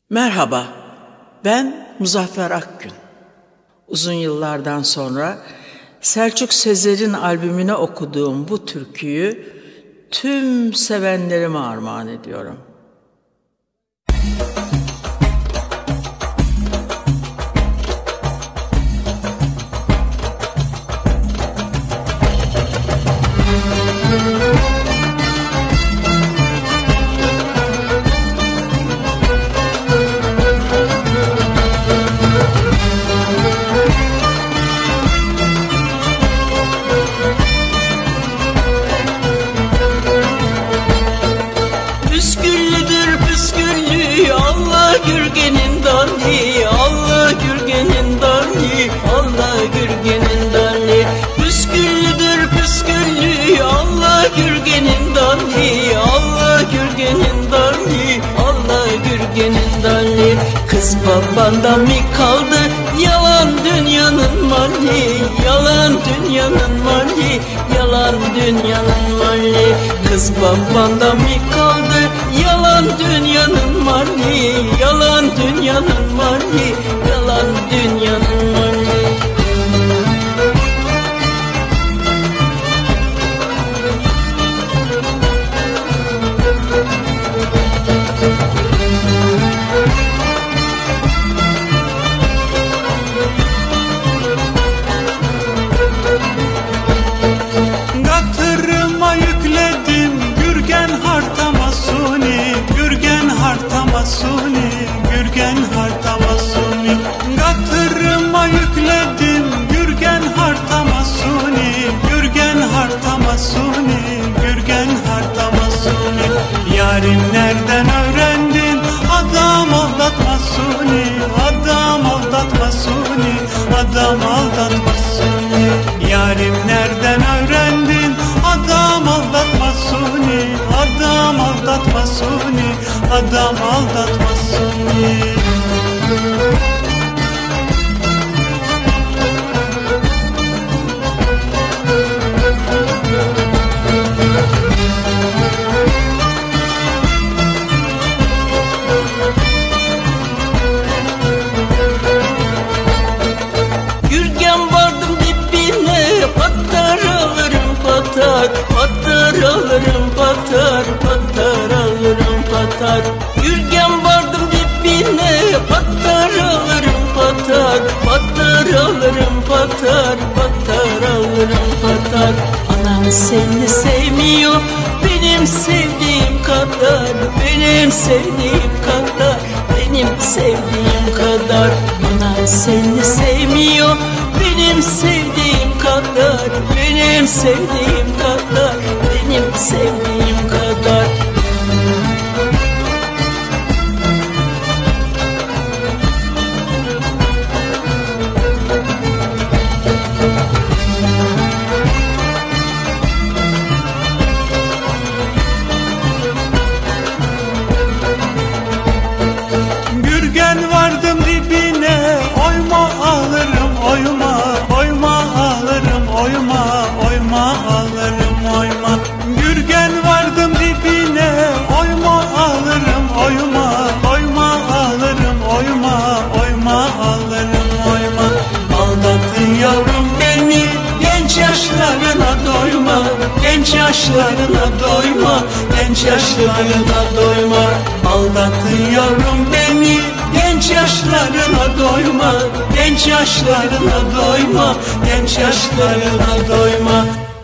Merhaba, ben Muzaffer Akgün. Uzun yıllardan sonra Selçuk Sezer'in albümüne okuduğum bu türküyü tüm sevenlerime armağan ediyorum. Gürgenin dali, Allah Gürgenin dali, Allah Gürgenin dali. Püsküllüdür püsküllü, Allah Gürgenin dali, Allah Gürgenin dali, Allah Gürgenin dali. Kız babanda mı kaldı, yalan dünyanın mali, yalan dünyanın mali, yalan dünyanın mali. Kız babanda mı kaldı, yalan dünyanın mali, yalan dünyanın mali, yalan dünyanın mali. Gatırıma yükledim Gürgen hartama suni, Gürgen hartama suni, Gürgen hartama suni. Gatırıma yükledim Gürgen hartama suni, Gürgen hartama suni, Gürgen hartama suni. Yarim nereden öğrendin adam aldatma suni, adam aldatma suni, adam aldatma suni. Yarim nereden öğrendin adam aldatma suni, adam aldatma suni, adam aldatma suni. Patar alırım patar, patar alırım patar. Gürgen vardım dibine, patar alırım patar, patar alırım patar, patar alırım patar. Anam seni sevmiyor benim sevdiğim kadar, benim sevdiğim kadar, benim sevdiğim kadar. Anam seni sevmiyor benim sevdiğim kadar, benim sevdiğim kadar, benim sevdiğim kadar. Gürgen vardım dibine, oyma alırım oyma, oyma alırım oyma, oyma alırım oyma. Gürgen vardım dibine, oyma alırım oyma, oyma alırım oyma, oyma alırım oyma. Aldattın yavrum beni, genç yaşlarına doyma, genç yaşlarına doyma, genç yaşlarına doyma. Aldattın yavrum beni, genç yaşlarına doyma, genç yaşlarına doyma, genç yaşlarına doyma.